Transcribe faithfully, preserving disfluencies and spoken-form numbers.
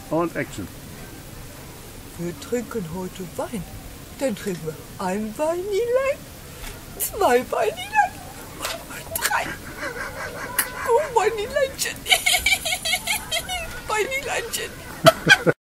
Und Action. Wir trinken heute Wein. Dann trinken wir ein Weinilein, zwei Weinilein, drei. Oh, Weinileinchen. Weinileinchen.